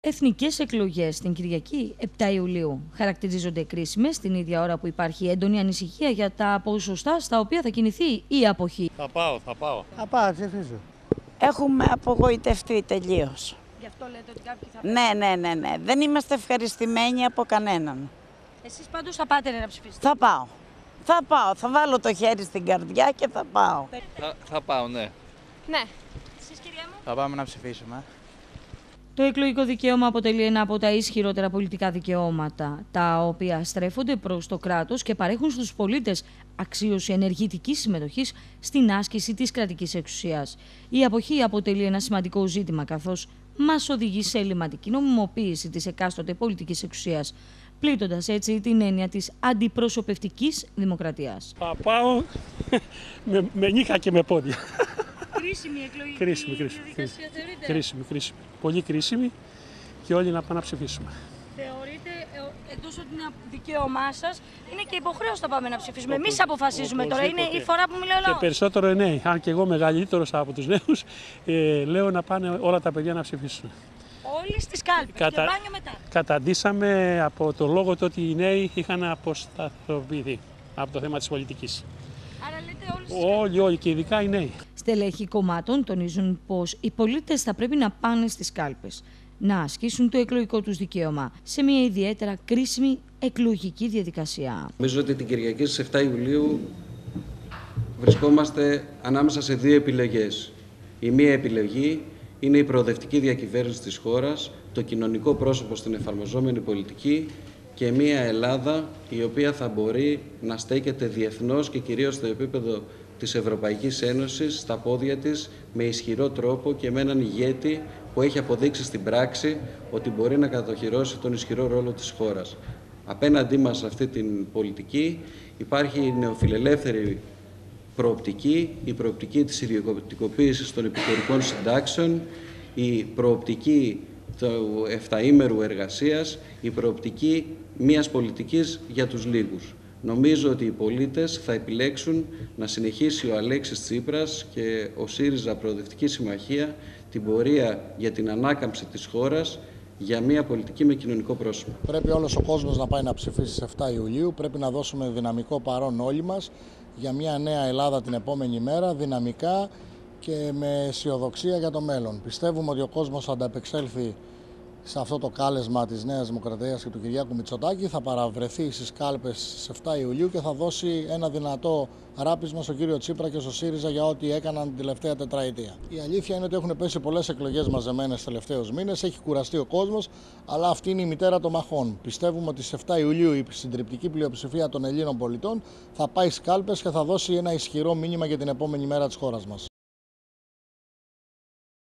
Εθνικές εκλογές την Κυριακή 7 Ιουλίου χαρακτηρίζονται κρίσιμες την ίδια ώρα που υπάρχει έντονη ανησυχία για τα ποσοστά στα οποία θα κινηθεί η αποχή. Θα πάω. Θα πάω, ψηφίζω. Έχουμε απογοητευτεί τελείως. Γι' αυτό λέτε ότι κάποιοι θα Ναι. Δεν είμαστε ευχαριστημένοι από κανέναν. Εσείς πάντως θα πάτε να ψηφίσετε. Θα πάω. Θα βάλω το χέρι στην καρδιά και θα πάω. Θα πάω, ναι. Ναι. Εσείς, κυρία μου? Θα πάμε να ψηφίσουμε. Το εκλογικό δικαίωμα αποτελεί ένα από τα ισχυρότερα πολιτικά δικαιώματα, τα οποία στρέφονται προς το κράτος και παρέχουν στους πολίτες αξίωση ενεργητικής συμμετοχής στην άσκηση της κρατικής εξουσίας. Η αποχή αποτελεί ένα σημαντικό ζήτημα, καθώς μας οδηγεί σε ελληματική νομιμοποίηση της εκάστοτε πολιτικής εξουσίας, πλήττοντας έτσι την έννοια της αντιπροσωπευτικής δημοκρατίας. Θα πάω με νύχα και με πόδια. Κρίσιμη εκλογική διαδικασία θεωρείτε? Κρίσιμη. Πολύ κρίσιμη και όλοι να πάμε να ψηφίσουμε. Θεωρείτε, εντός ότι είναι δικαίωμά σας, είναι και υποχρέωση να πάμε να ψηφίσουμε. Εμείς αποφασίζουμε τώρα, είναι η φορά που μιλάει ο λαός. Και περισσότερο οι νέοι, αν και εγώ μεγαλύτερος από τους νέους, λέω να πάνε όλα τα παιδιά να ψηφίσουν. Όλοι στις κάλπες και μπάνιο μετά. Καταντήσαμε από το λόγο ότι οι νέοι είχαν αποσταθεροποιηθεί από το θέμα της πολιτικής. Άρα λέτε Όλοι και ειδικά οι νέοι. Στελέχοι κομμάτων τονίζουν πως οι πολίτες θα πρέπει να πάνε στις κάλπες, να ασκήσουν το εκλογικό τους δικαίωμα σε μια ιδιαίτερα κρίσιμη εκλογική διαδικασία. Νομίζω ότι την Κυριακή στις 7 Ιουλίου βρισκόμαστε ανάμεσα σε δύο επιλογές. Η μία επιλογή είναι η προοδευτική διακυβέρνηση της χώρας, το κοινωνικό πρόσωπο στην εφαρμοζόμενη πολιτική και μια Ελλάδα η οποία θα μπορεί να στέκεται διεθνώς και κυρίως στο επίπεδο της Ευρωπαϊκής Ένωσης στα πόδια της με ισχυρό τρόπο και με έναν ηγέτη που έχει αποδείξει στην πράξη ότι μπορεί να κατοχυρώσει τον ισχυρό ρόλο της χώρας. Απέναντί μας σε αυτή την πολιτική υπάρχει η νεοφιλελεύθερη προοπτική, η προοπτική της ιδιωτικοποίησης των επικουρικών συντάξεων, η προοπτική του 7ήμερου εργασίας, η προοπτική μιας πολιτικής για τους λίγους. Νομίζω ότι οι πολίτες θα επιλέξουν να συνεχίσει ο Αλέξης Τσίπρας και ο ΣΥΡΙΖΑ Προοδευτική Συμμαχία την πορεία για την ανάκαμψη της χώρας για μια πολιτική με κοινωνικό πρόσωπο. Πρέπει όλος ο κόσμος να πάει να ψηφίσει στις 7 Ιουλίου. Πρέπει να δώσουμε δυναμικό παρόν όλοι μας για μια νέα Ελλάδα την επόμενη μέρα, δυναμικά και με αισιοδοξία για το μέλλον. Πιστεύουμε ότι ο κόσμος θα ανταπεξέλθει σε αυτό το κάλεσμα της Νέας Δημοκρατίας και του Κυριάκου Μητσοτάκη, θα παραβρεθεί στις κάλπες στις 7 Ιουλίου και θα δώσει ένα δυνατό ράπισμα στον κύριο Τσίπρα και στο ΣΥΡΙΖΑ για ό,τι έκαναν την τελευταία τετραετία. Η αλήθεια είναι ότι έχουν πέσει πολλές εκλογές μαζεμένες τους τελευταίους μήνες, έχει κουραστεί ο κόσμος, αλλά αυτή είναι η μητέρα των μαχών. Πιστεύουμε ότι στις 7 Ιουλίου η συντριπτική πλειοψηφία των Ελλήνων πολιτών θα πάει στις κάλπες και θα δώσει ένα ισχυρό μήνυμα για την επόμενη μέρα της χώρας μας.